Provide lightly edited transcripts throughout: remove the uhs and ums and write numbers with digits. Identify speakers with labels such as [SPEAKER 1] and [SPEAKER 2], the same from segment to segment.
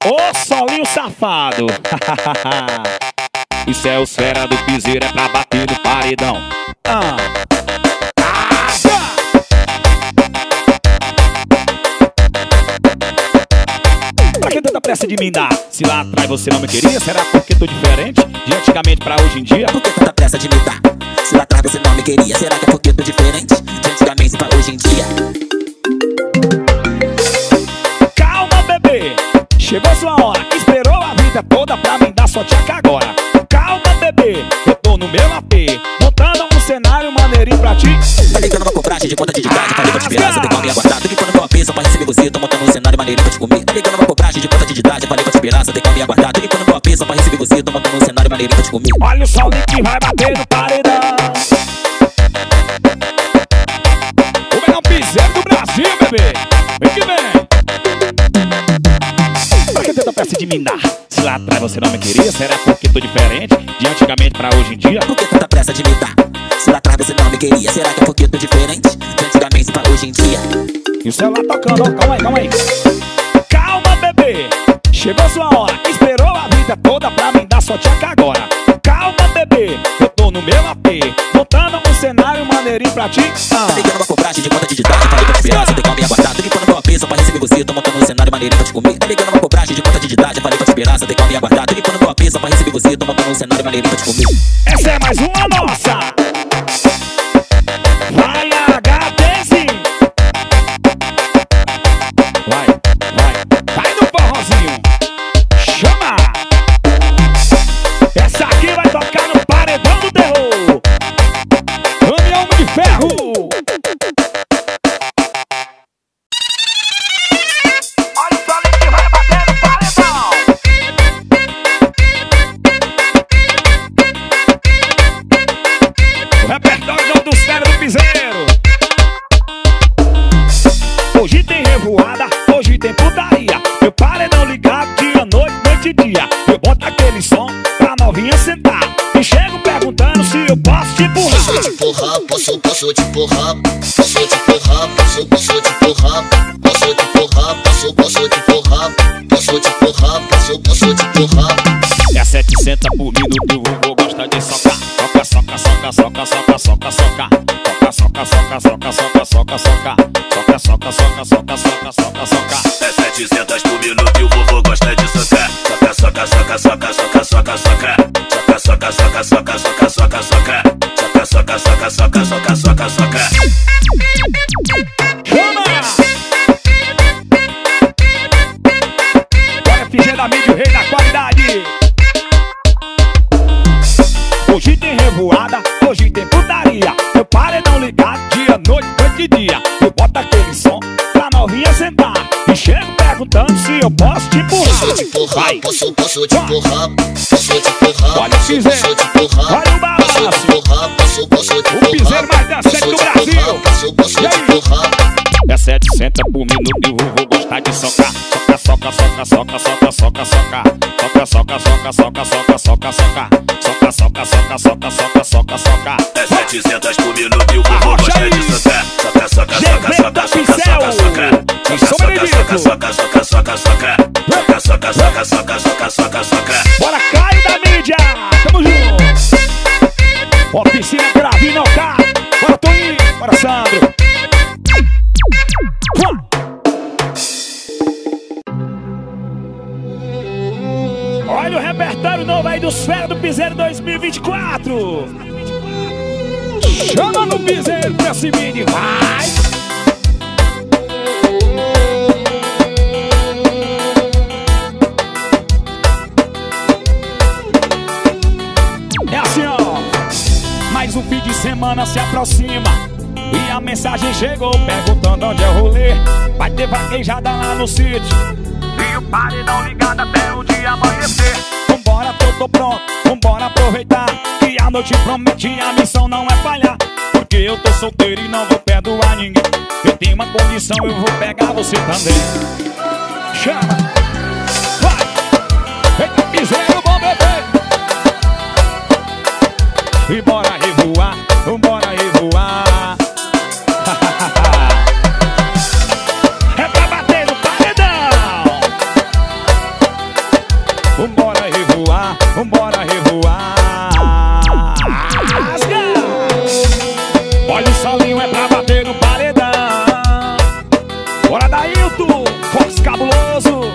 [SPEAKER 1] Ô solinho safado. Isso é o Fera do Piseiro, é pra bater no paredão. Pra que tanta pressa de me dar? Se lá atrás você não me queria, será porque tô diferente de antigamente pra hoje em dia?
[SPEAKER 2] Por que tanta pressa de me dar? Se lá atrás você não me queria, será que é porque tô diferente de antigamente pra hoje em dia?
[SPEAKER 1] Calma, bebê, chegou sua hora. Esperou a vida toda pra me dar sua tcheca agora. Calma, bebê, eu tô no meu AP, montando um cenário maneirinho pra ti.
[SPEAKER 2] Tá ligando uma cobragem de conta de idade, falei pra te esperar, você tem como me aguardar. Tô ficando com a pista pra receber você, tô montando um cenário maneirinho pra te comer. Tá ligando uma cobragem de conta de idade, falei pra te esperar, você tem como me aguardar. Tô ficando com a pista pra receber você, tô montando um cenário maneirinho pra te comer.
[SPEAKER 1] Olha o sol que vai bater no paredão. O melhor piseiro do Brasil, bebê. Vem que vem. Pra que tanta pressa de me dar? Se lá atrás você não me queria, será porque tô diferente de antigamente pra hoje em dia?
[SPEAKER 2] Por que tanta pressa de me dar? Se lá atrás você não me queria, será que é porque tô diferente de antigamente pra hoje em dia?
[SPEAKER 1] E o celular tocando, ó, calma aí, calma aí. Calma, bebê, chegou sua hora. Esperou a vida toda pra me dar sua tcheca agora. Calma, bebê, eu tô no meu AP, montando um cenário maneirinho pra ti.
[SPEAKER 2] Tá ligando uma cobragem de conta de idade, falei pra te esperar, você tem como me aguardar. Tô ficando com a pista pra receber você, tô montando um cenário maneirinho pra te comer. Tá ligando uma cobragem de conta de idade, falei pra te esperar, você tem como me aguardar. Tô ficando com a pista pra receber você, tô montando um cenário maneirinho pra te comer.
[SPEAKER 1] Essa é mais uma nossa. Vai, HTzinho. Vai no forrozinho. Chama. Essa aqui vai tocar no paredão do terror. Caminhão de ferro. Olha o solinho que vai bater no paredão. O repertório do Fera do Piseiro. Hoje tem revoada, hoje tem putaria. Meu paredão ligado dia, noite, noite e dia. Eu boto aquele som pra novinha sentar e chego perguntando se eu posso te empurrar.
[SPEAKER 3] Posso te empurrar, posso te empurrar. Posso te empurrar, posso te empurrar. Posso te empurrar, posso te empurrar. Posso te empurrar, posso te empurrar.
[SPEAKER 1] É 700 por minuto, o vovô gosta de socar. Soca, soca, soca, soca, soca, soca, soca. Soca, soca, soca, soca, soca, soca, soca. Soca, soca, soca, soca, soca, soca, soca.
[SPEAKER 4] É 700 por minuto e o vovô gosta de socar. Soca, soca, soca, soca, soca, soca, soca. Soca, soca, soca, soca, soca, soca, soca. Soca, soca, soca, soca, soca, soca, soca.
[SPEAKER 1] Chama! Olha, FG da mídia, o rei da qualidade. Hoje tem revoada, hoje tem putaria. Meu paredão ligado dia, noite, noite e dia. Eu boto aquele som pra novinha sentar e chego perguntando se eu posso te empurrar.
[SPEAKER 3] Posso te empurrar,
[SPEAKER 1] Vai.
[SPEAKER 3] posso te empurrar. Posso te empurrar,
[SPEAKER 1] Olha o piseiro,
[SPEAKER 3] posso te empurrar.
[SPEAKER 1] olha o balanço.
[SPEAKER 3] Posso te empurrar, posso te empurrar.
[SPEAKER 1] O piseiro mais dançante do Brasil.
[SPEAKER 3] Posso
[SPEAKER 1] E
[SPEAKER 3] te
[SPEAKER 1] aí?
[SPEAKER 3] empurrar.
[SPEAKER 1] É 700 por minuto e o vovô gosta de socar. Soca, soca, soca, soca, soca, soca, soca. Soca, soca, soca, soca, soca, soca, soca. Soca, soca, soca, soca, soca, soca, soca.
[SPEAKER 4] É 700 por minuto e o vovô
[SPEAKER 1] Arrocha
[SPEAKER 4] gosta
[SPEAKER 1] aí.
[SPEAKER 4] de socar. Soca, soca, soca, soca, soca, soca, soca.
[SPEAKER 1] Eu sou Benedito.
[SPEAKER 4] Soca, soca, soca, soca, soca. Soca, soca, soca, soca, soca, soca, soca.
[SPEAKER 1] Bora, Caio da mídia! Tamo junto! Ó, piscina gravinha, não cá! Bora, Toninho! Bora, Sandro! Olha o repertório novo aí dos Fera do Piseiro 2024! Chama no piseiro pra cima e vai! É assim, ó. Mais um fim de semana se aproxima e a mensagem chegou perguntando onde é o rolê. Vai ter vaquejada lá no sítio e o paredão ligado até o dia amanhecer. Vambora, tô pronto, vambora aproveitar que a noite promete e a missão não é falhar. Porque eu tô solteiro e não vou perdoar ninguém. Eu tenho uma condição, eu vou pegar você também. Chama! Vai! Eita, piseiro, bom bebê! E bora revoar, bora revoar. É pra bater no paredão. Fox Cabuloso.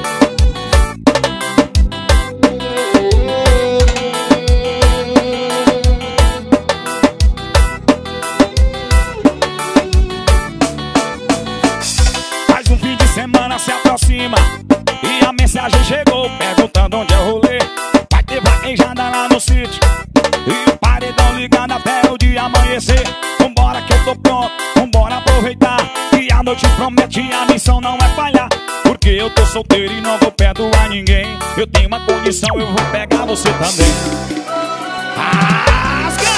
[SPEAKER 1] Mais um fim de semana se aproxima e a mensagem chegou perguntando onde é o rolê. Vai ter vaquejada lá no sítio e o paredão ligado até o dia amanhecer. Vambora que eu tô pronto, vambora aproveitar, e a noite promete, a missão não é falhar. Porque eu tô solteiro e não vou perdoar ninguém. Eu tenho uma condição, eu vou pegar você também. Rasga!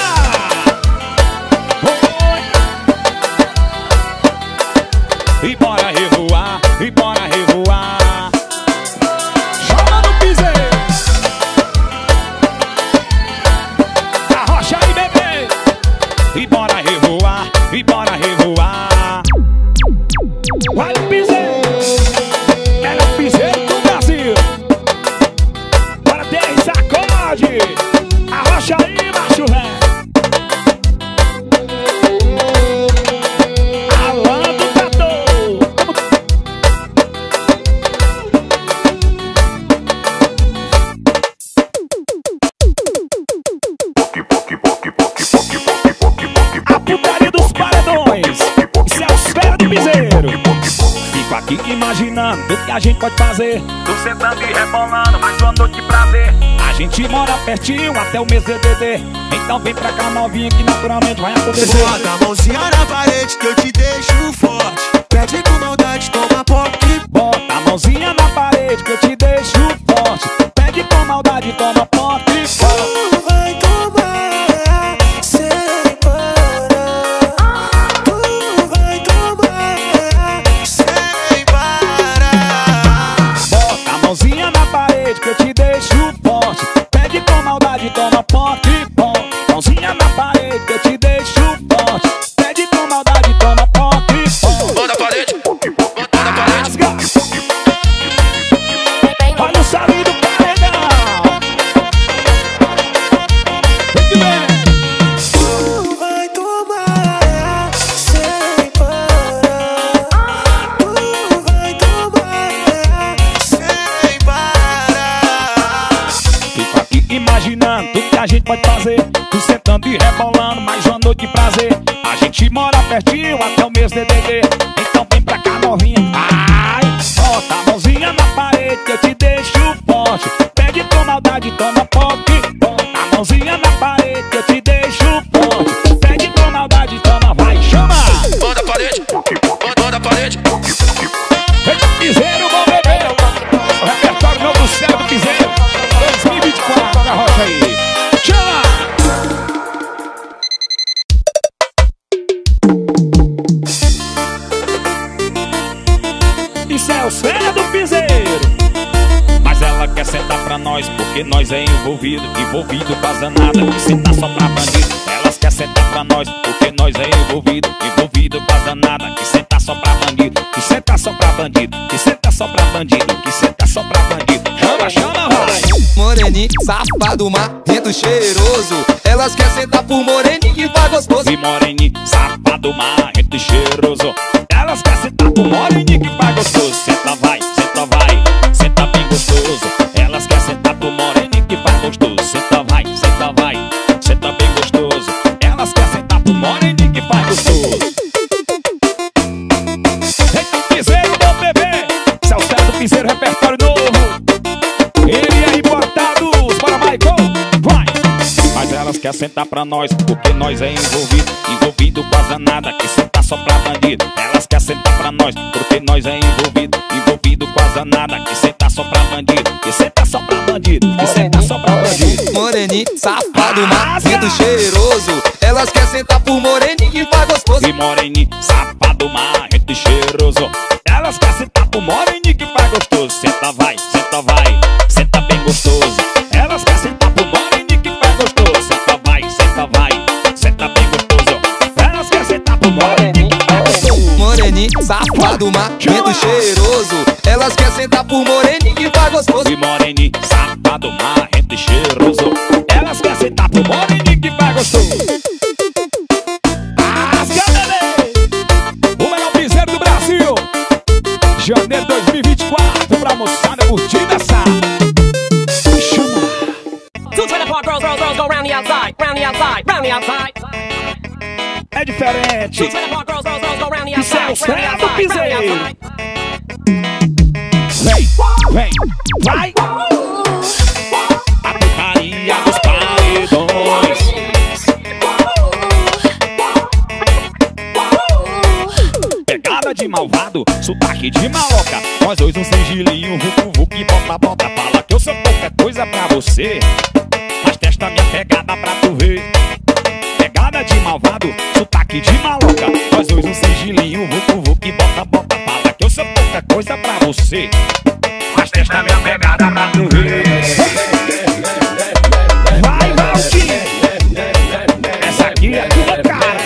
[SPEAKER 1] E bora revoar, e bora revoar. Chama no piseiro. Arrocha aí, bebê. E bora revoar, e bora revoar. Vai no piseiro. Melhor piseiro do Brasil. Bora ter sacode. Arrocha aí, macho velho. Fico aqui imaginando o que a gente pode fazer. Tô sentando e rebolando, mais uma noite de prazer. A gente mora pertinho até o mês DDD. Então vem pra cá novinha que naturalmente vai acontecer.
[SPEAKER 5] Bota a mãozinha na parede que eu te deixo forte. Pede com maldade, toma poque.
[SPEAKER 1] Bota a mãozinha na parede que eu te deixo forte. Pede com maldade, toma poque.
[SPEAKER 5] Tu vai tomar sem parar. Tu vai tomar sem parar.
[SPEAKER 1] Bota a mãozinha na parede que eu te deixo forte. Pede com maldade, toma poque. Mãozinha na parede que eu te deixo forte. Pede com maldade, toma poque.
[SPEAKER 5] Bota a parede, bota na parede.
[SPEAKER 1] Olha o salinho do paredão.
[SPEAKER 5] Tu vai tomar sem parar. Tu vai tomar sem parar.
[SPEAKER 1] Fico aqui imaginando o que a gente pode fazer. Tu sentando e rebolando, mais uma noite de prazer. A gente mora pertinho até o mês DDD. Então vem pra cá novinha. Ai, bota a mãozinha na parede que eu te deixo forte. Pede com maldade, toma poque. Bota a mãozinha na parede que eu te deixo forte. Pede com maldade, toma, vai, chama.
[SPEAKER 5] Bota a parede, bota a parede.
[SPEAKER 1] Eita, piseiro, bom bebê. O repertório novo do céu do piseiro 2024, olha a rocha aí. Chama. Isso é o céu do piseiro. Mas ela quer sentar pra nós porque nós é envolvido. Envolvido com a zanada que senta só pra bandido. Elas quer sentar pra nós porque nós é envolvido. Envolvido com a zanada que senta só pra bandido. Que senta só pra bandido. Que senta só pra bandido. Que senta só pra bandido. Chama, chama, vai.
[SPEAKER 6] Moreninho, safado, marrento, cheiroso. Elas querem sentar por moreninho e vai gostoso.
[SPEAKER 1] E moreninho, safado, marrento e cheiroso. Elas querem sentar por moreninho que vai gostoso. Senta, vai, senta, vai. Senta bem gostoso. Elas querem sentar por moreninho que vai gostoso. Senta, vai, senta, vai. Senta bem gostoso. Elas querem sentar por moreninho que vai gostoso. Eita, piseiro, bom bebê. Esse é o céu do piseiro, repertório novo. Ele é importado. Bora, Michael, vai. Mas elas querem sentar pra nós porque nós é envolvido. Envolvido com a zanada que senta só pra bandido. Elas querem sentar pra nós porque nós é envolvido. Envolvido com a zanada que senta só pra bandido. Que senta só pra bandido. Que senta só pra bandido.
[SPEAKER 6] Moreninho, safado, marrento, cheiroso. Elas querem sentar por moreninho e vai gostoso.
[SPEAKER 1] E moreninho, safado, marrento e cheiroso. Elas querem sentar pro moreninho que vai gostoso. Senta, vai, senta, vai. Senta bem gostoso. Elas querem sentar pro moreninho que vai gostoso. Senta, vai, senta, vai. Senta bem gostoso. Elas querem sentar pro moreninho que vai gostoso.
[SPEAKER 6] Moreninho, safado, marrento, cheiroso. Elas querem sentar por moreninho e vai gostoso.
[SPEAKER 1] E moreninho, safado, marrento e cheiroso. Elas querem sentar pro moreninho que vai gostoso. Rasga, bebê. O melhor piseiro do Brasil. Janeiro 2020. 2024 pra moçada curtir essa. Chama.
[SPEAKER 7] Two trailer park girls go round the outside, round the outside, round the outside.
[SPEAKER 1] É diferente.
[SPEAKER 7] Two trailer park girls go round the
[SPEAKER 1] Isso é o
[SPEAKER 7] outside, round the
[SPEAKER 1] céu do
[SPEAKER 7] outside, round the
[SPEAKER 1] piseiro.
[SPEAKER 7] outside.
[SPEAKER 1] Vem, vem, vai. A putaria dos paredões. Pegada de malvado, sotaque de maloca. Nós dois um sigilinho, vucu vucu, bota bota. Fala que eu sou qualquer coisa pra você, mas testa minha pegada pra tu ver. Pegada de malvado, sotaque de maloca. Nós dois um sigilinho, vucu vucu, bota bota. Fala que eu sou qualquer coisa pra você, mas testa minha pegada pra tu ver. Vai, Valtinho, essa aqui é tua cara.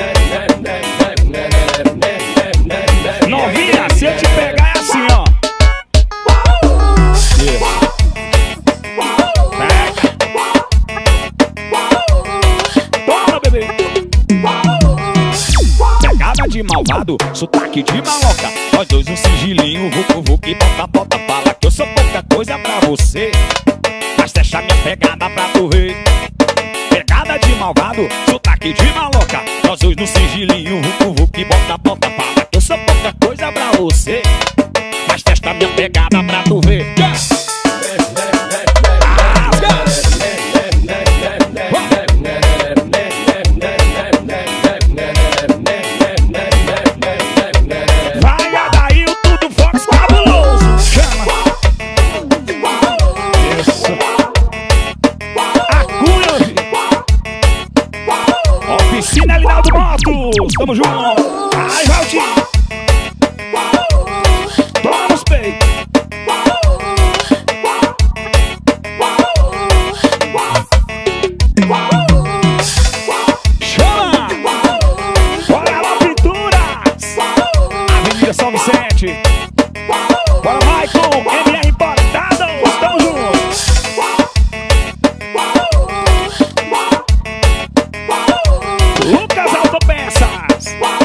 [SPEAKER 1] Novinha, se eu te pegar é assim, ó. Pega. Toma, bebê. Pegada de malvado, sotaque de maloca. Nós dois um sigilinho, vucu vucu, bota bota. Fala que eu sou pouca coisa pra você, mas deixa minha pegada pra tu ver. Pegada de malvado, sotaque de maloca. Nós dois no sigilinho, vucu vucu, bota bota. Fala que eu sou pouca coisa pra você, mas testa minha pegada pra tu ver. Vai, Adail, tudo Fox cabuloso. Chama. Isso. Acunha. Oficina Linaldo Motos. Tamo junto. Ai, Valtinho. Toma nos peitos. Chama. Bora lá, Pinturas. Avenida São Vicente. Bora, Michael. MR Importados. Tamo junto. Lucas Autopeças.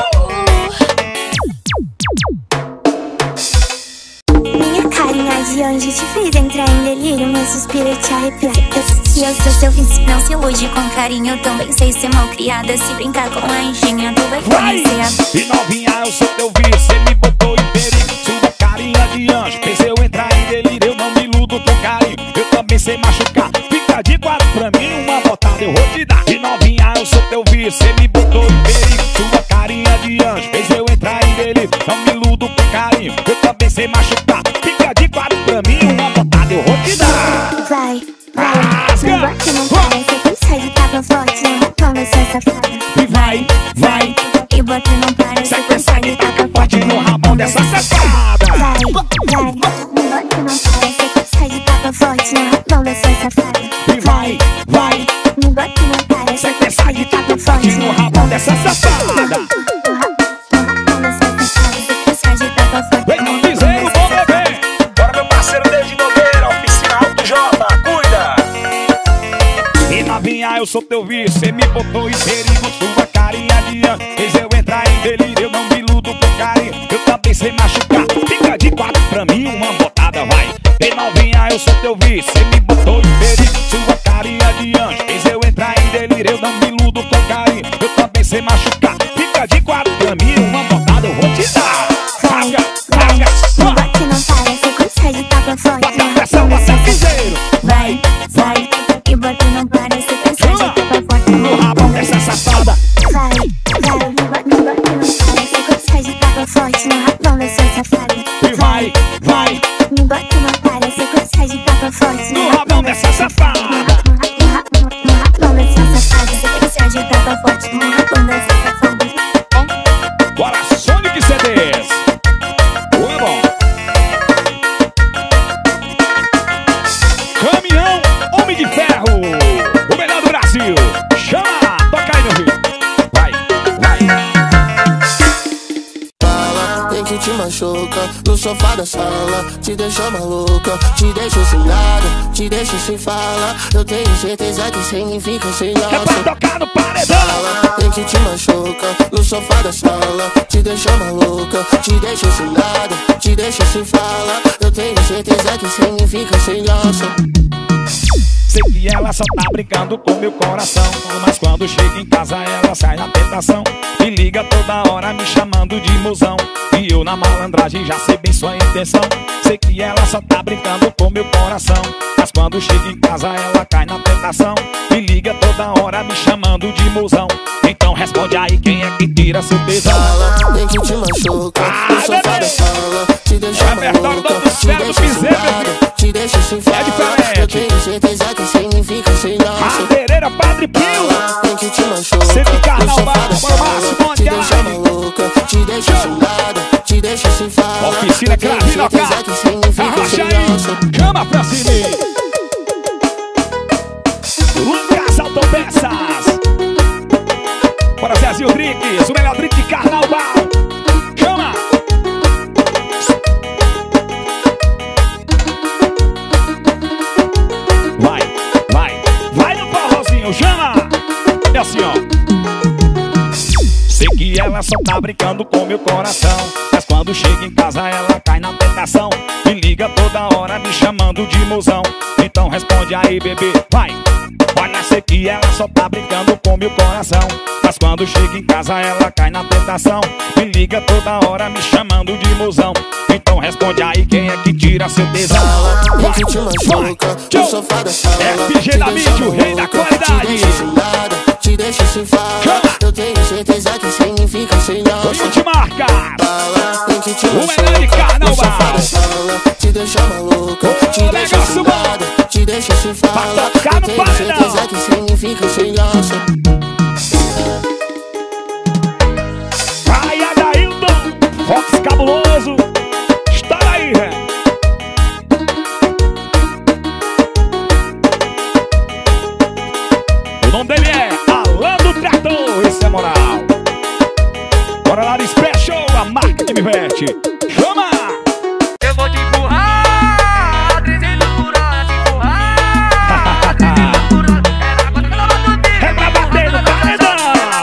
[SPEAKER 8] Minha carinha de anjo te fez entrar em delírio, meu suspiro te arrepia. Se eu sou seu vício, não se ilude com carinho. Eu também sei ser mal criada, se brincar com a anjinha, tu vai conhecer a...
[SPEAKER 1] E novinha, eu sou teu vício, cê me botou em perigo. Sua carinha de anjo, fez eu entrar em delírio. Eu não me iludo com carinho, eu também sei machucar. Fica de quatro pra mim, uma botada eu vou te dar. E novinha, eu sou teu vício, cê me botou em perigo. Sua carinha de anjo, fez eu entrar em delírio. Não me iludo com carinho, eu também sei machucar. Fica de quatro pra mim, uma botada eu vou te dar.
[SPEAKER 8] Vai, vai, não bate, não parece que sai de tapa forte, não toma essa safada.
[SPEAKER 1] E vai, vai,
[SPEAKER 8] e bota não parece que sai de tapa
[SPEAKER 1] forte no rabão dessa safada.
[SPEAKER 8] Vai, vai, não bate, não parece que sai de tapa forte, não rabão dessa safada.
[SPEAKER 1] E vai, vai,
[SPEAKER 8] não bate, não parece que sai de tapa forte
[SPEAKER 1] no rabão dessa safada. Vem no piseiro, bom bebê. Bora, meu parceiro David Nogueira, oficina Alto J, cuida. E novinha, eu sou teu vício, cê me botou em perigo. Sua carinha de anjo fez eu entrar em delírio. Eu não me iludo com carinho, eu também sei machucar. Fica de quatro pra mim, uma botada vai. E novinha, eu sou teu vício, cê me botou em perigo. Sua carinha de anjo fez eu entrar em delírio. Eu não me iludo com carinho, eu também sei machucar. Fica de quatro pra mim, uma botada eu vou te dar. Rasga, rasga,
[SPEAKER 8] não bate, não parece que sai de tapa forte,
[SPEAKER 1] bota pressão, bota piseiro.
[SPEAKER 8] vai, vai, e bota não parece que sai de tapa forte
[SPEAKER 1] No rabão dessa safada.
[SPEAKER 8] Vai, vai, não bate, não parece que sai de tapa forte no rabão dessa safada.
[SPEAKER 1] E vai, vai,
[SPEAKER 8] não bate, não parece que sai de tapa forte
[SPEAKER 1] no rabão dessa safada.
[SPEAKER 8] No rabão dessa safada. Você sai de tapa forte no rabão dessa safada.
[SPEAKER 1] Bora, Sonic CDs. É bom. Caminhão Homem de Ferro, o melhor do Brasil. Chama, toca aí no Rio. Vai, vai.
[SPEAKER 9] Fala, tem que te manchar.
[SPEAKER 5] machuca no sofá da sala, te deixou maluca, te deixou sem nada, te deixou sem fala. Eu tenho certeza que sem mim fica sem graça.
[SPEAKER 1] É pra tocar no paredão.
[SPEAKER 5] Tem que te machuca no sofá da sala, te deixou maluca, te deixou sem nada, te deixou sem fala. Eu tenho certeza que sem mim fica sem graça.
[SPEAKER 1] Sei que ela só tá brincando com meu coração, mas quando chega em casa ela sai na tentação. Me liga toda hora me chamando de mozão, e eu na malandragem já sei bem sua intenção. Sei que ela só tá brincando com meu coração, mas quando chega em casa ela cai na tentação. Me liga toda hora me chamando de mozão, então responde aí quem é que tira seu tesão.
[SPEAKER 5] Tem que te machuca no sofá da sala, te deixou maluca, te deixou sem nada, te deixou sem fala. Eu tenho certeza que sem mim fica sem graça.
[SPEAKER 1] Madeireira Padre Pio,
[SPEAKER 5] tem que te machuca
[SPEAKER 1] sempre
[SPEAKER 5] no
[SPEAKER 1] carnaval,
[SPEAKER 5] sofá da sala, te deixou
[SPEAKER 1] Monte
[SPEAKER 5] maluca, te deixou sem nada, te deixou sem fala.
[SPEAKER 1] Oficina Crave Local,
[SPEAKER 5] que sem mim fica
[SPEAKER 1] arrocha
[SPEAKER 5] sem
[SPEAKER 1] aí,
[SPEAKER 5] graça.
[SPEAKER 1] chama Francine, Lucas Autopeças, bora Zezinho Drinks, o melhor drink de carnaval. Chama! Vai no forrozinho, chama! É assim, ó. Sei que ela só tá brincando com meu coração, mas quando chega em casa ela cai na tentação. Me liga toda hora me chamando de mozão, então responde aí, bebê, vai! Olha, sei que ela só tá brincando com meu coração, mas quando chega em casa ela cai na tentação. Me liga toda hora me chamando de mozão, então responde aí quem é que tira seu tesão.
[SPEAKER 5] Tem que te machuca no sofá da sala,
[SPEAKER 1] FG da mídia, o rei da qualidade.
[SPEAKER 5] te deixa sem nada, te deixa sem fala. Eu tenho certeza que sem mim fica sem graça.
[SPEAKER 1] Multimarca,
[SPEAKER 5] Tem que te
[SPEAKER 1] o melhor de
[SPEAKER 5] machuca no sofá
[SPEAKER 1] carnaval.
[SPEAKER 5] da sala, te deixa maluca, te deixa sem
[SPEAKER 1] negócio bom.
[SPEAKER 5] nada, te deixa sem fala.
[SPEAKER 1] Pra tocar
[SPEAKER 5] Eu
[SPEAKER 1] no
[SPEAKER 5] tenho
[SPEAKER 1] paredão.
[SPEAKER 5] certeza que sem mim fica sem graça.
[SPEAKER 1] Vai, Adailton, Fox Cabuloso, estoura aí, velho. O nome dele é Alan do Trator, esse é moral. Bora lá no Special, a marca que me veste. Chama!
[SPEAKER 9] Eu vou te empurrar, 300 por hora, te empurrar, 300 por hora.
[SPEAKER 1] É pra bater no paredão.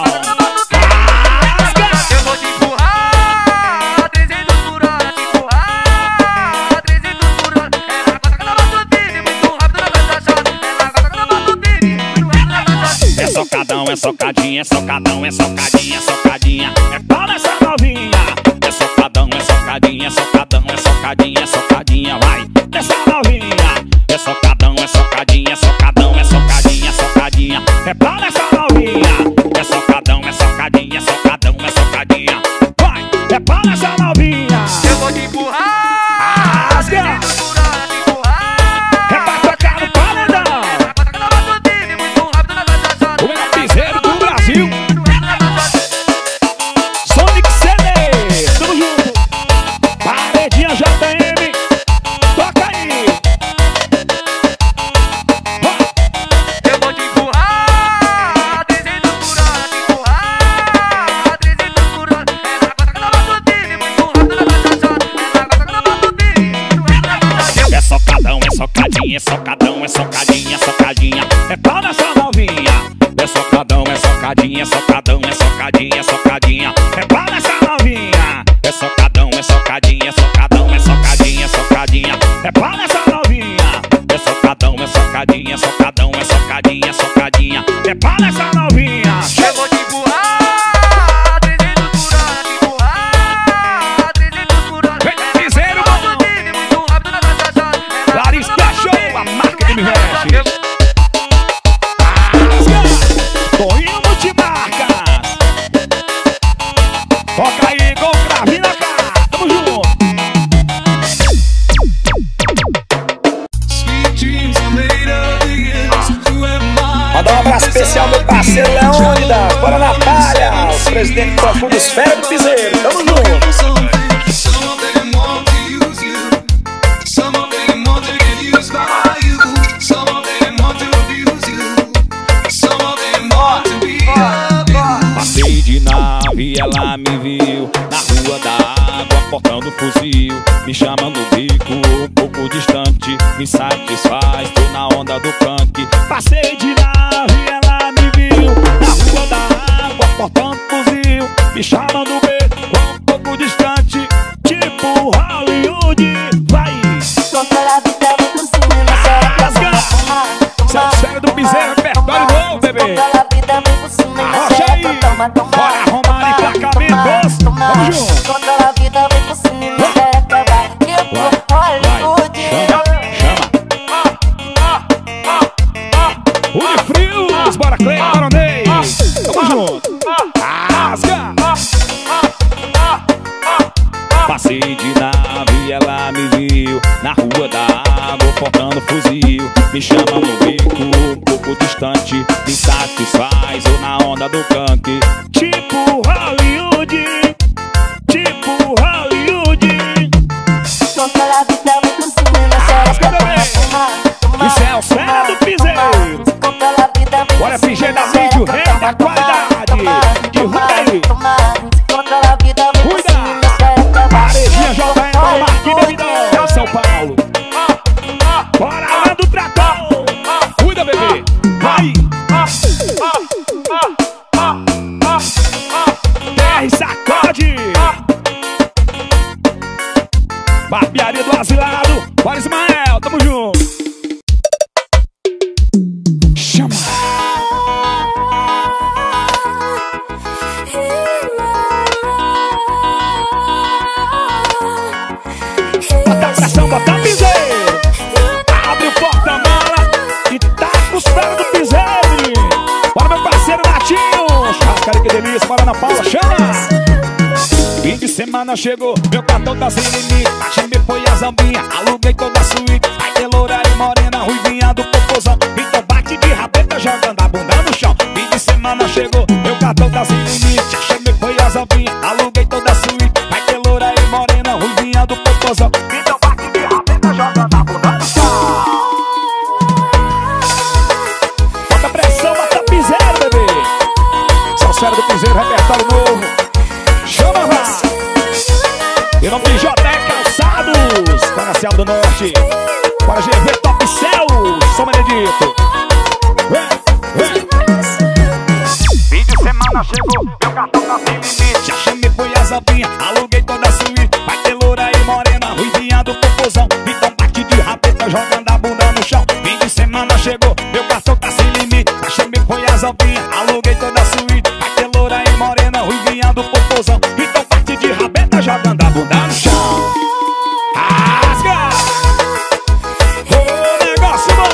[SPEAKER 9] Eu vou te empurrar, 300 por hora, te empurrar, 300 por hora. Ela gosta que eu não boto bine, muito rápido na cachaça. Ela gosta que eu não boto bine, muito rápido na cachaça.
[SPEAKER 1] É socadão, é socadinha, é socadão, é socadinha, é socadinha. É pau nessa novinha. É socadão, é socadinha, é socadão, é socadinha, é socadinha. Vai nessa novinha. É socadão, é socadinha, é socadão, é socadinha, é socadinha. É pau nessa novinha. É socadão, é socadinha, é socadão, é socadinha. Vai, é pau nessa novinha.
[SPEAKER 9] Eu vou te empurrar,
[SPEAKER 1] Rasga.
[SPEAKER 9] 300 por hora, te empurrar.
[SPEAKER 1] É pra tocar no paredão.
[SPEAKER 9] Ela gosta que eu não boto bine, muito rápido na cachaça.
[SPEAKER 1] O melhor piseiro do Brasil.
[SPEAKER 9] Muito rápido na cachaça.
[SPEAKER 1] Sonic CD, tamo junto. Paredinha JM, toca aí.
[SPEAKER 9] Eu vou te empurrar, 300 por hora, te empurrar, 300 por hora. Ela gosta que eu não boto bine, muito rápido na cachaça. Ela gosta que eu não boto bine, muito rápido na cachaça.
[SPEAKER 1] É socadão, é socadinha, é socadão, é socadinha, é socadinha. É pau nessa novinha. É socadão, é socadinha, é socadão, é socadinha, é socadinha. É pau nessa novinha. É socadão, é socadinha, é socadão, é socadinha, é socadinha. É pau nessa novinha. É socadão, é socadinha, é socadão, é socadinha, é socadinha. É pau nessa novinha.
[SPEAKER 9] Eu vou te empurrar, 300 por hora, te empurrar, 300 por hora.
[SPEAKER 1] Vem, piseiro,
[SPEAKER 9] Ela gosta que eu não boto bine, muito rápido na cachaça. Ela
[SPEAKER 1] Larissa
[SPEAKER 9] gosta que eu não boto
[SPEAKER 1] Show, a
[SPEAKER 9] bine,
[SPEAKER 1] marca que me
[SPEAKER 9] muito rápido na
[SPEAKER 1] veste.
[SPEAKER 9] cachaça.
[SPEAKER 1] Toinho Multimarcas. Toca aí, gol Crave na cara. Tamo junto. Mandar um abraço especial meu parceiro Leônidas, bora na palha, o presidente do Profundo Esfera do Piseiro. Tamo junto. Passei de nave, ela me viu na rua da água, cortando o pouco distante, me satisfaz, tô na onda do funk. Passei de nave, ela me viu na rua da água, portando fuzil, me chamando do beco, um pouco distante, tipo Hollywood. Vai! Sério do Piseiro, repertório novo, bebê. Arrocha aí, bora arrumar emplacamentos. Vamos junto. Unifrios, bora Cleia, Baronei. Vamos junto. Rasga. Passei de nave, ela me viu na rua da água, portando fuzil, me chama no bico, um pouco distante, me satisfaz, ou na onda do funk, tipo Hollywood, tipo Hollywood. Isso é o Fera do Piseiro. Bora fingir da mídia, o rei da qualidade. Derruba aí. Cuida. Paredinha JM para o Marquinhos Bebidão, São Paulo. Bora lá do trator. Cuida, bebê. Vai. PR sacode. Barbearia do Asilado. Bora, Ismael, tamo junto. Chama. Bota a pressão, bota a Piseiro. Abre o porta-mala e taca os pés do Piseiro. Bora, meu parceiro Natinho. Churrascaria, que delícia, bora na Paula, chama. Fim de semana chegou, meu cartão tá sem limite. A Chimbe foi a zambinha, aluguei toda a suíte. Vai ter loura e morena, ruivinha do popozão. Então bate de rabeta, jogando a bunda no chão. Fim de semana chegou, meu cartão tá sem limite. A Chimbe foi a zambinha, aluguei toda a suíte. Vai ter loura e morena, ruivinha do popozão. Então bate de rabeta, jogando a bunda no chão. Bota pressão, bota Piseiro, bebê. Salsera do Piseiro, repertório novo. Chama, vai! E não tem JE Calçados, Comercial do Norte. Bora GV Top Céu, São Benedito. Vem, vem. Fim de semana chegou, meu cartão tá sem limite. Já chamei, foi a zambinha, aluguei toda a suíte. Vai ter loura e morena, ruivinha do popozão. Então bate de rabeta, jogando a bunda no chão. Fim de semana chegou, meu cartão tá sem limite. Já chamei, foi a zambinha, aluguei toda a suíte. Vai ter loura e morena, ruivinha do popozão. Então bate de rabeta, jogando a bunda no chão. Rasga! Ô, negócio bom!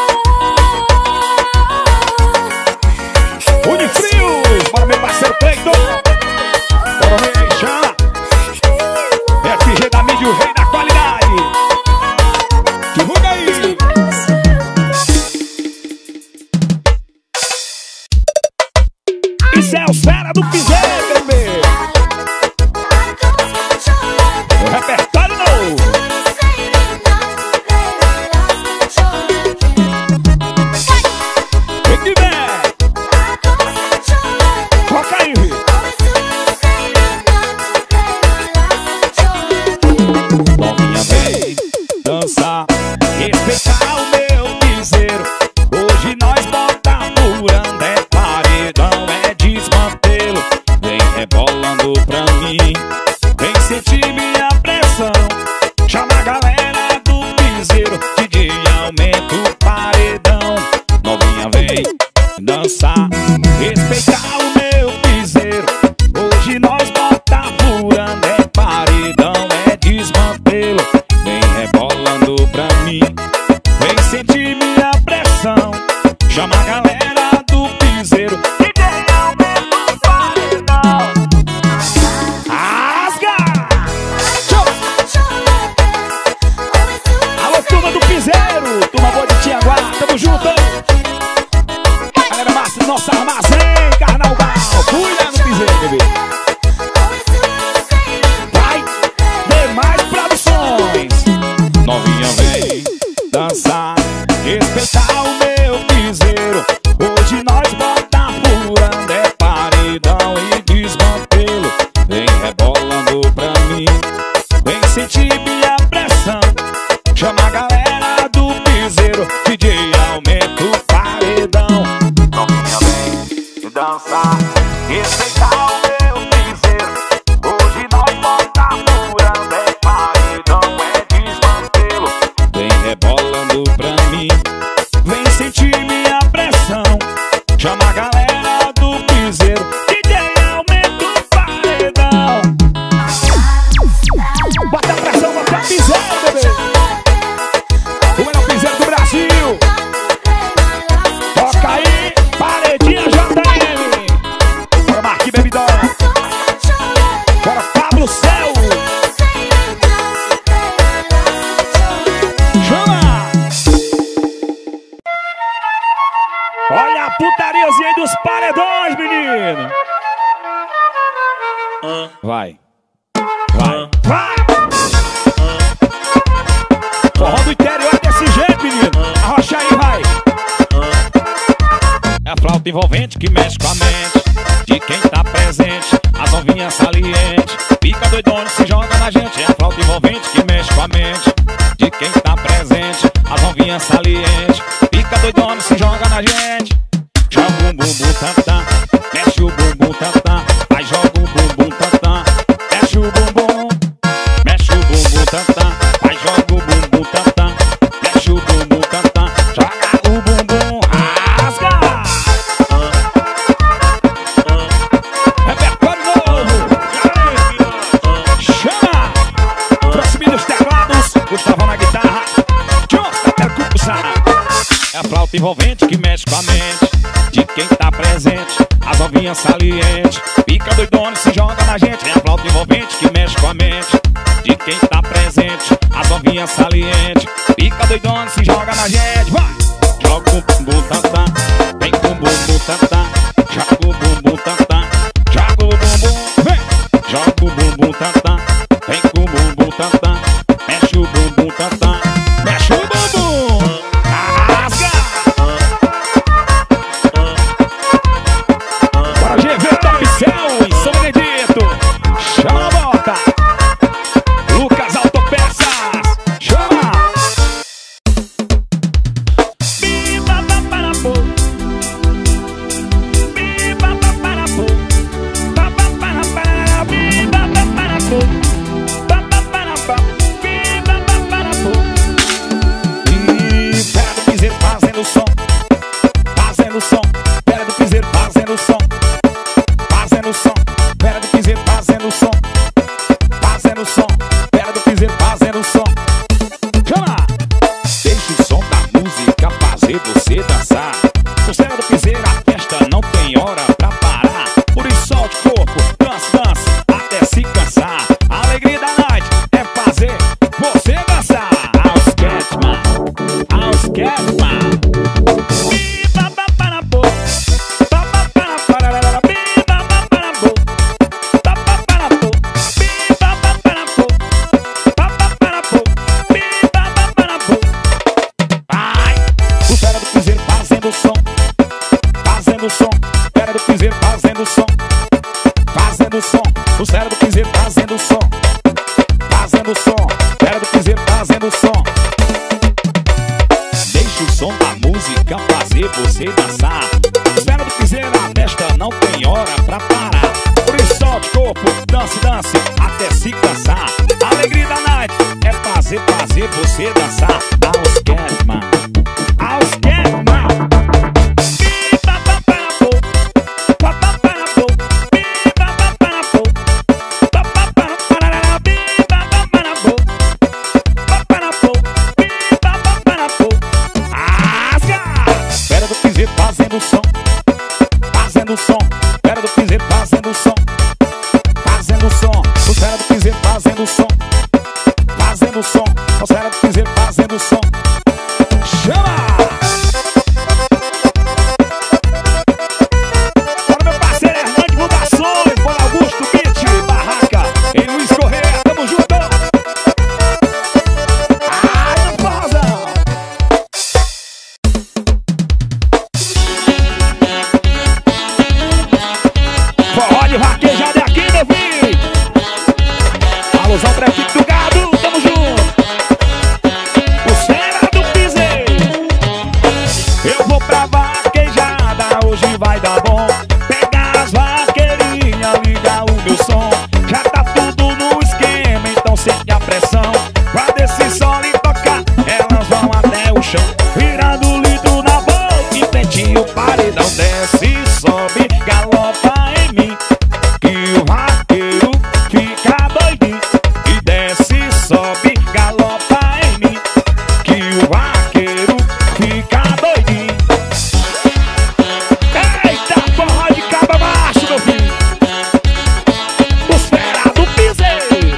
[SPEAKER 1] Unifrios, bora meu parceiro Cleiton. Bora o rei, chama. FG da mídia, o rei da qualidade. Divulga aí. Isso é o Fera do Piseiro, bebê. O repertório novo. Vem que vem. Toca aí. Novinha vem dançar, respeitar o meu piseiro. Hoje nós bota furando, é paredão, é desmantelo. Vem rebolando pra mim, vem sentir minha pressão. Chama a galera do piseiro, DJ aumenta o paredão. Novinha vem dançar, respeitar o meu piseiro. Hoje nós bota furando, é paredão, é desmantelo. Vem rebolando pra mim, vem sentir minha pressão. Chama a galera do piseiro, DJ aumenta o paredão. Rasga! Alô, turma do Piseiro, turma boa de Tiaguá, tamo junto. Galera massa do nosso armazém, Carnaval, cuida no Piseiro, bebê. Vai, demais produções. Novinha vem dançar, respeitar o meu piseiro. Hoje nós bota furando, é paredão e desmantelo. Vem rebolando pra mim, vem sentir minha pressão. flauta envolvente que mexe com a mente de quem tá presente. As novinhas salientes fica doidona, se joga na gente. É a flauta envolvente que mexe com a mente de quem tá presente. As novinhas salientes fica doidona, se joga na gente. Joga o bumbum tantã, mexe o bumbum tantã. Aí joga o bumbum tantã, mexe o bumbum. Mexe o bumbum tantã, aí joga o bumbum tantã. Mexe o bumbum tantã, joga o bumbum, rasga. Repertório novo, chama. Próximo dos teclados, Gustavão na guitarra, Josta percussão. É a flauta envolvente que mexe com a mente de quem tá presente. As novinhas salientes fica doidona, se joga na gente. É a flauta envolvente que mexe com a mente de quem tá presente. As novinhas salientes fica doidona, se joga na gente. Vai! Joga o bumbum tantã, vem com o bumbum tantã. Joga o bumbum tantã, joga o bumbum, vem! Joga o bumbum tantã, vem com o bumbum tantã. Mexe o bumbum tantã, mexe o bumbum, rasga! Bora GV Top Céu em São Benedito, chama a bota. Lucas Autopeças, chama! Biba para pô, biba para pô, biba para pô, biba para pô. E pera do piseiro fazendo som, fazendo som. Pera do piseiro fazendo som, fazendo som. Pera do piseiro fazendo som, fazendo som. Pera do piseiro fazendo som. Chama! Deixa o som da música fazer você dançar. O céu do piseiro, a festa não tem hora pra parar. Por isso solte o corpo, dance, dance, até se cansar. A alegria da night é fazer você dançar. Aos Catman, aos Catman. Biba para pô, biba para para, biba para pô, biba para pô, biba para pô, biba para pô, biba para pô. Ai, o fera do piseiro fazendo som, fazendo som. Fera do piseiro fazendo som, fazendo som. O fera do piseiro fazendo som, fazendo som. Fera do piseiro fazendo som. Deixa o som da música fazer você dançar. Espera do piseiro, a festa não tem hora pra parar. Por isso solte o corpo, dance, dance, até se cansar. A alegria da night é fazer você dançar. Aos Catman, aos Catman. Biba para pô, para pô, biba para pô, para para, biba para pô, para pô, biba para pô. Rasga! Pera do piseiro fazendo som, fazendo som. Pera do piseiro fazendo som, fazendo som. O fera do piseiro fazendo som, fazendo som. O fera do piseiro fazendo som. Chama! Para meu parceiro Hernando Divulgações, Paulo Augusto Beat, Barraca, em Luiz Correia, tamo junto! Ai, não pausa! Forró de vaquejada é aqui, meu filho! Alusão prefeito do gado, tamo junto! O cera do piseiro. Eu vou pra vaquejada, hoje vai dar bom. Pegar as vaqueirinhas, ligar o meu som. Já tá tudo no esquema, então sente a pressão. Quando esse solo tocar, elas vão até o chão. Virando o litro na boca, em frente o paredão. Desce, sobe, galopa em mim, que o vaqueiro fica doidinho. E desce, sobe, galopa em mim, que o vaqueiro fica doidinho. Eita, porra de caba macho, meu filho. Os fera do piseiro.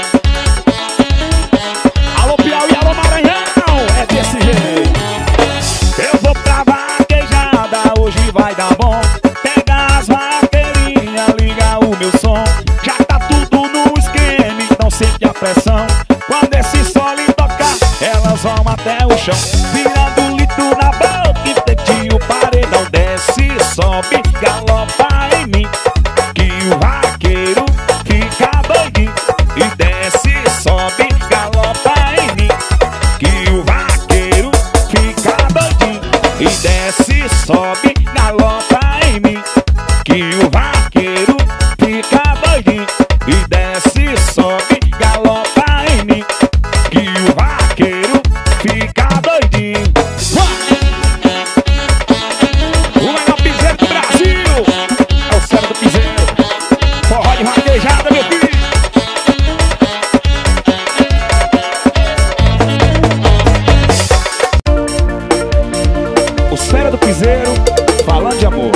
[SPEAKER 1] Alô Piauí, alô Maranhão, é desse jeito. Eu vou pra vaquejada, hoje vai dar bom. Pega as vaqueirinhas, liga o meu som. Já tá tudo no esquema, então sente a pressão. Quando esse solo tocar, elas vão até o chão. Virando litro na boca, em frente o paredão. Desce, sobe, galopa em mim, que o vaqueiro fica doidinho. E desce, sobe, galopa em mim, que o vaqueiro fica doidinho. E desce, sobe, galopa em mim, que o vaqueiro fica doidinho. E desce, sobe, galopa em mim, que o vaqueiro fica doidinho. O melhor piseiro do Brasil é o Céu do Piseiro. Forró de vaquejada, meu filho. O Céu do Piseiro falando de amor.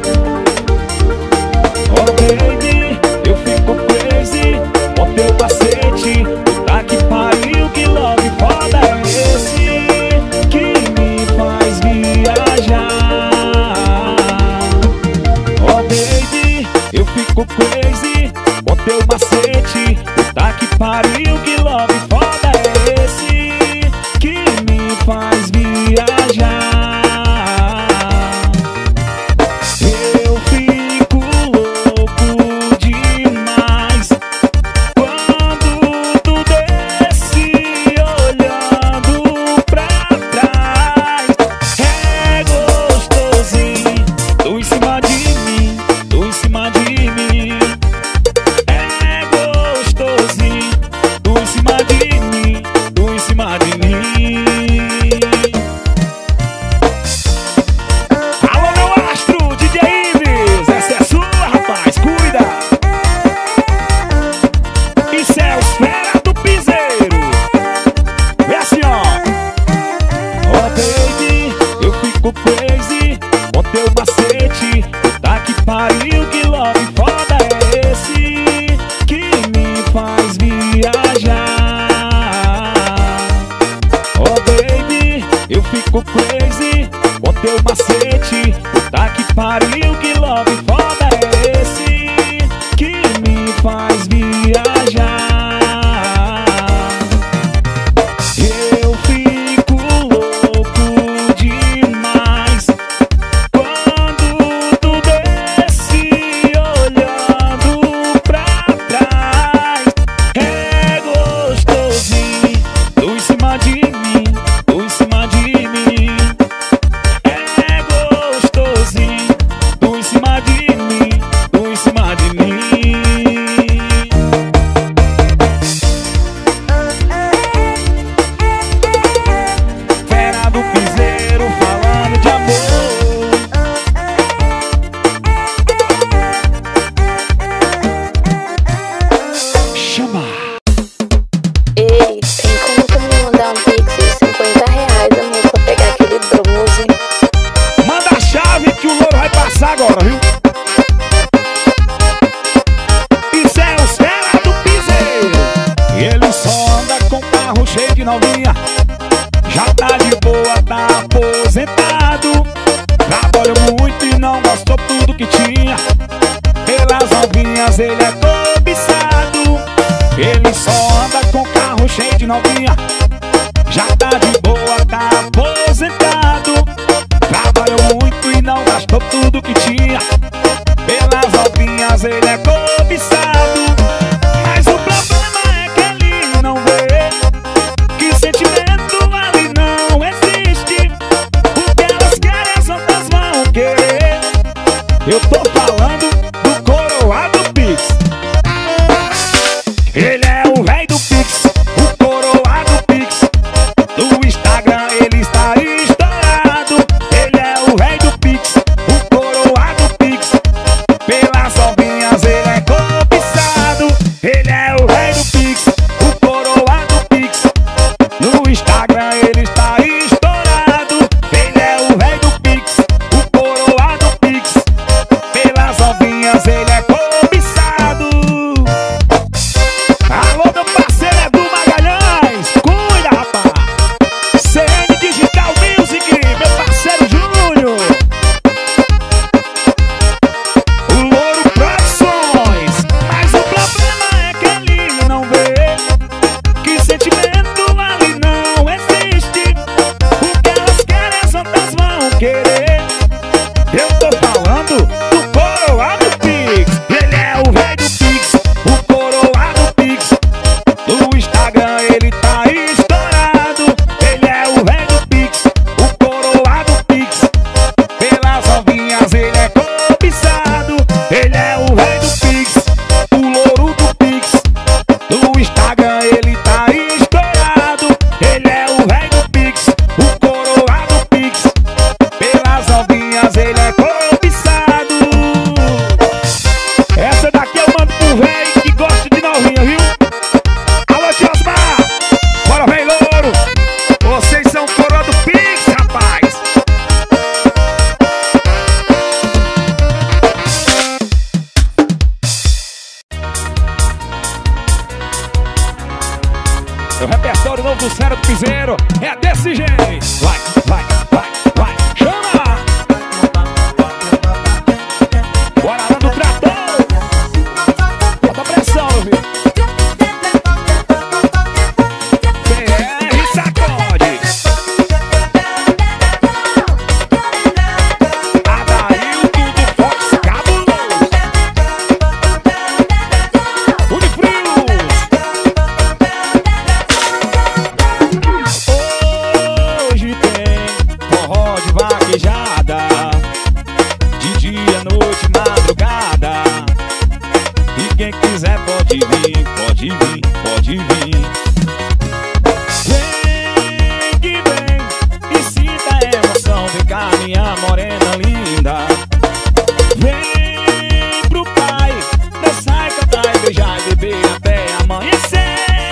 [SPEAKER 1] Oh baby, eu fico crazy com teu macete. Puta que pariu, que love foda é esse que me faz viajar. Oh baby, eu fico crazy com teu macete. Puta que pariu, que love foda é esse que me faz viajar. Eu fico louco demais quando tu desce olhando pra trás. É gostosinho, tu em cima de mim, tu em cima de mim. É gostosinho, tu em cima de mim, tu em cima de mim. Alô, meu astro, DJ Ives, essa é sua, rapaz, cuida. Isso é os fera do piseiro. Vê assim, ó. Oh baby, eu fico crazy com teu macete. Puta que pariu, que love foda é esse que me faz viajar. Oh baby, eu fico crazy com teu macete. Puta que pariu, que love foda é esse que me faz viajar. Eu fico louco demais quando tu desce olhando pra trás. É gostosinho, tu em cima de mim, tu em cima de mim. É gostosinho, tu em cima de mim, tu em cima de mim. Fera do piseiro falando de amor. Chama.
[SPEAKER 8] Ei, tem como tu me mandar um pix de R$50, amor, pra pegar aquele bronze?
[SPEAKER 1] Manda a chave que o louro vai passar agora, viu? Isso é os fera do piseiro. Ele só anda com carro cheio de novinha. Já tá de boa, tá aposentado. Trabalhou muito e não gastou tudo que tinha. Pelas novinhas ele é cobiçado. Ele só anda com carro cheio de novinha. Já tá de boa, tá aposentado. Trabalhou muito e não gastou tudo que tinha. Pelas novinhas ele é cobiçado. Mas o problema é que ele não vê que sentimento ali não existe. Porque ela desse jeito. Vai, vai, vai, vai, chama! Bora lá do trator. Bota pressão, meu filho. PR sacode. Adailton do Fox Cabuloso. Unifrios. Hoje tem forró de vaquejada, de dia, noite, madrugada. E quem quiser pode vir, pode vir, pode vir. Vem que vem e sinta a emoção. Vem cá, minha morena linda. Vem pro pai, dançar, cantar e beijar e beber até amanhecer.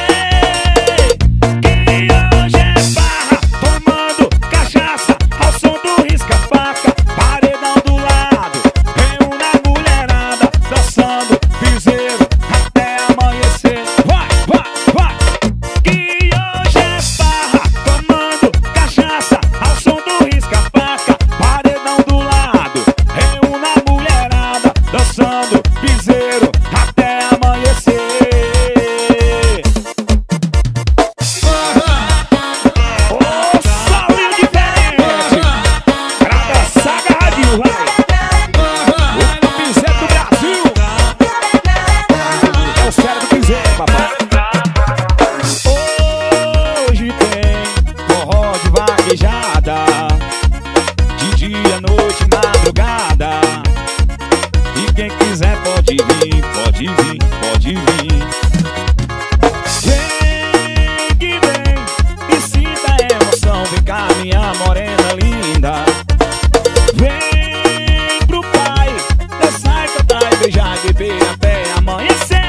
[SPEAKER 1] Que hoje é farra, tomando cachaça, ao som do risca-faca, paredão do lado. Reúne a mulherada, dançando piseiro até amanhecer. Vai, vai, vai. Que hoje é farra, tomando cachaça, ao som do risca-faca, paredão do lado. Reúne a mulherada, dançando piseiro até amanhecer. Ô, solinho diferente, pra dançar agarradinho, vai. O piseiro do Brasil. É o sério do piseiro, papai. Hoje tem forró de vaquejada, de dia, noite, madrugada. E quem quiser pode vir, pode vir, pode vir. Vem que vem e sinta a emoção. Vem cá, minha morena linda. Vem pro pai, dançar, cantar e beijar e beber até amanhecer.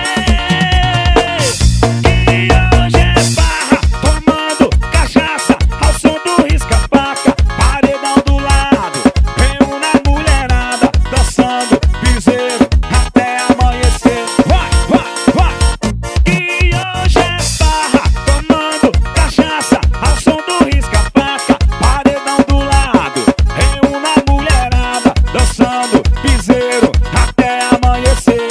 [SPEAKER 1] Que hoje é farra, tomando cachaça, ao som do risca-faca, paredão do lado. Reúne a mulherada, dançando piseiro até amanhecer. Vai, vai, vai. Que hoje é farra, tomando cachaça, ao som do risca-faca, paredão do lado. Reúne a mulherada, dançando piseiro até amanhecer.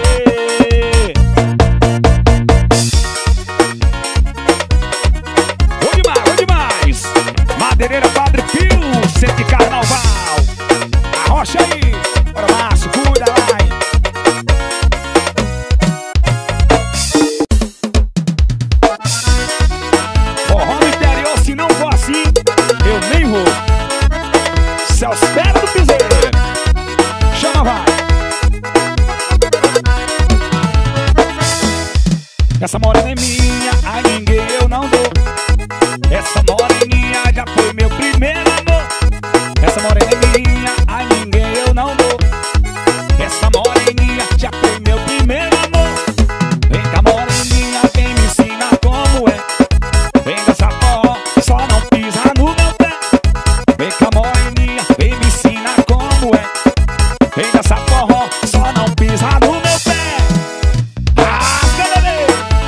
[SPEAKER 1] Bom demais. Madeireira Padre Pio, centro de carnaval. Arrocha aí. Bora, Márcio, cuida lá, hein. Forró no interior, se não for assim, eu nem vou. Celso Pera do piseiro. Chama, vai. Essa morena é minha, a ninguém eu não dou. Essa moreninha já foi meu primeiro amor. Essa morena é minha, a ninguém eu não dou. Essa moreninha já foi meu primeiro amor. Vem cá, moreninha, vem me ensinar como é. Vem dançar forró, só não pisa no meu pé. Vem cá, moreninha, vem me ensinar como é. Vem dançar forró, só não pisa no meu pé. Bebê!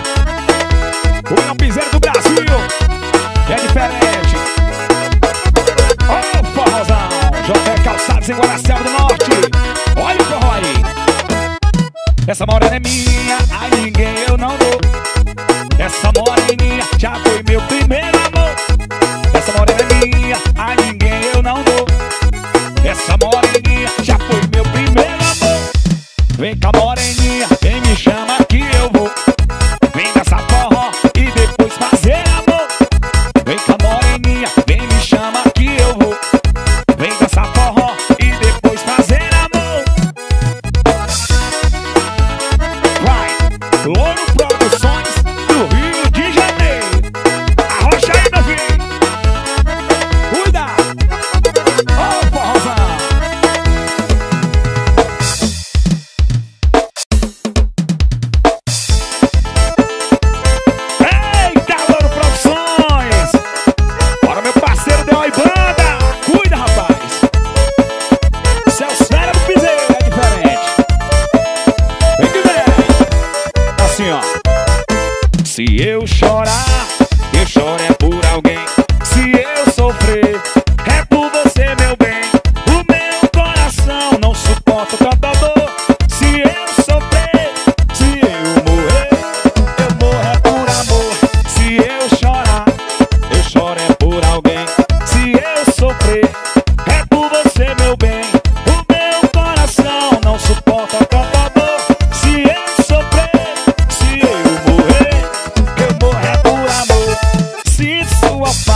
[SPEAKER 1] O não piseiro do Brasil é diferente. Olha o forrozão, José Calçados em Guaraciaba do Norte. Olha o forró aí. Essa morena é minha, a ninguém eu não dou. Essa moreninha já foi meu primeiro amor. Essa morena é minha, a ninguém eu não dou. Essa moreninha já foi meu primeiro amor. Vem cá, moreninha, vem me chama que eu vou. Vem dançar forró e depois fazer amor. Vem cá, moreninha, vem me chama que eu vou. Vem dançar forró e depois fazer amor. Vai,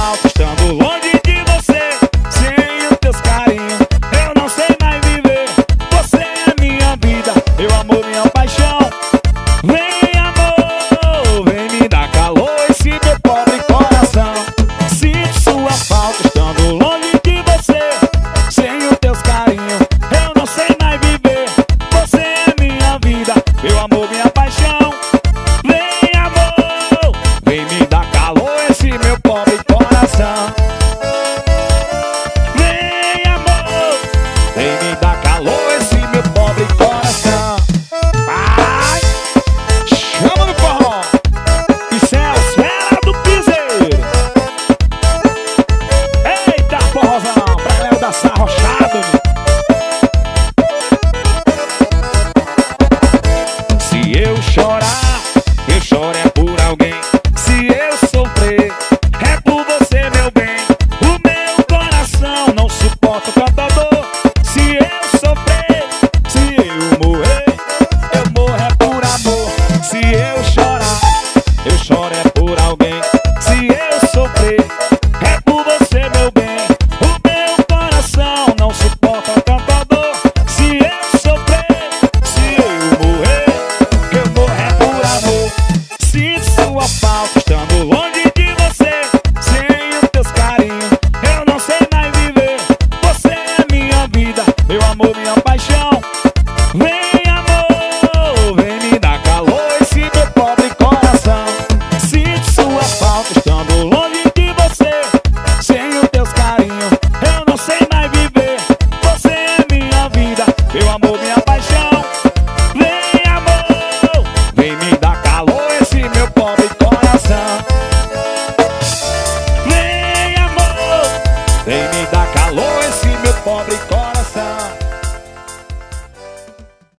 [SPEAKER 1] falta estando longe de você. Sem os teus carinhos eu não sei mais viver. Você é minha vida, meu amor, minha paixão. Vem amor, vem me dar calor esse meu pobre coração. Sinto sua falta estando longe de você. Sem os teus carinhos eu não sei mais viver. Você é minha vida, meu amor, minha paixão. Vem amor, vem me dar calor esse meu pobre coração. Vem amor, vem me dar calor esse meu pobre coração. Vai, chama no forró. Isso é a esfera do piseiro. Eita, forrozão, pra galera da Sarro.